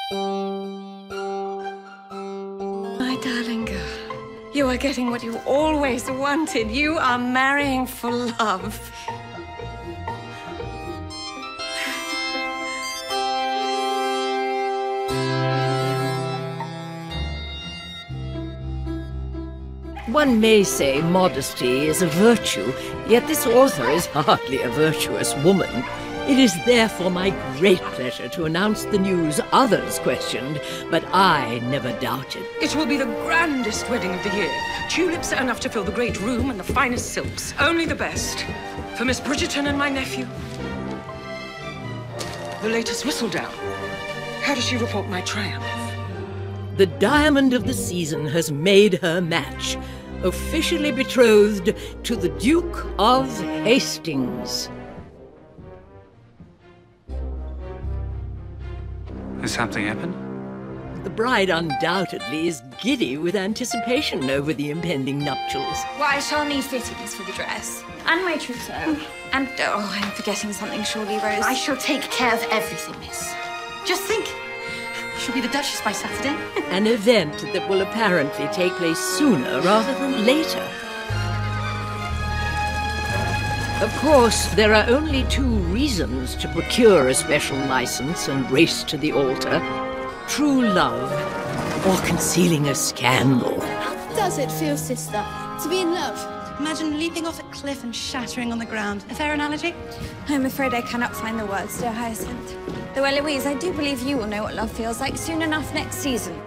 My darling girl, you are getting what you always wanted. You are marrying for love. One may say modesty is a virtue, yet this author is hardly a virtuous woman. It is therefore my great pleasure to announce the news others questioned, but I never doubted. It will be the grandest wedding of the year. Tulips are enough to fill the great room and the finest silks. Only the best. For Miss Bridgerton and my nephew. The latest whistle down. How does she report my triumph? The diamond of the season has made her match, officially betrothed to the Duke of Hastings. Has something happened? The bride undoubtedly is giddy with anticipation over the impending nuptials. Well, I shall need fittings for the dress. And my trousseau. And, oh, I'm forgetting something, surely, Rose. I shall take care of everything, miss. Just think, she'll be the Duchess by Saturday. An event that will apparently take place sooner rather than later. Of course, there are only two reasons to procure a special license and race to the altar. True love, or concealing a scandal. How does it feel, sister, to be in love? Imagine leaping off a cliff and shattering on the ground. A fair analogy? I'm afraid I cannot find the words, dear Hyacinth. Though, Eloise, I do believe you will know what love feels like soon enough next season.